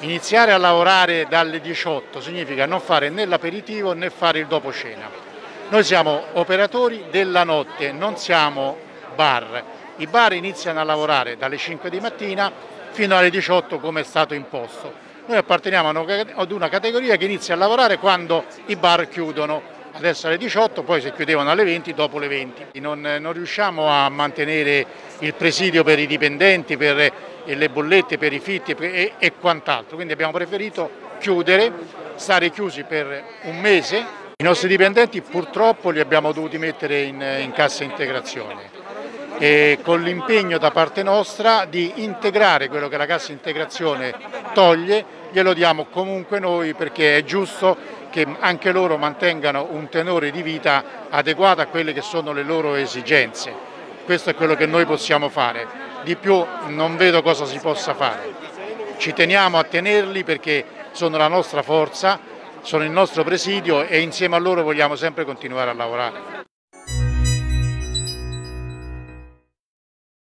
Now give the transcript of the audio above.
Iniziare a lavorare dalle 18 significa non fare né l'aperitivo né fare il dopo cena. Noi siamo operatori della notte, non siamo bar. I bar iniziano a lavorare dalle 5 di mattina fino alle 18 come è stato imposto. Noi apparteniamo ad una categoria che inizia a lavorare quando i bar chiudono. Adesso alle 18, poi se chiudevano alle 20, dopo le 20. Non riusciamo a mantenere il presidio per i dipendenti, per le bollette, per i fitti e quant'altro, quindi abbiamo preferito chiudere, stare chiusi per un mese. I nostri dipendenti purtroppo li abbiamo dovuti mettere in cassa integrazione e con l'impegno da parte nostra di integrare quello che la cassa integrazione toglie, glielo diamo comunque noi perché è giusto che anche loro mantengano un tenore di vita adeguato a quelle che sono le loro esigenze. Questo è quello che noi possiamo fare, di più non vedo cosa si possa fare. Ci teniamo a tenerli perché sono la nostra forza, sono il nostro presidio e insieme a loro vogliamo sempre continuare a lavorare.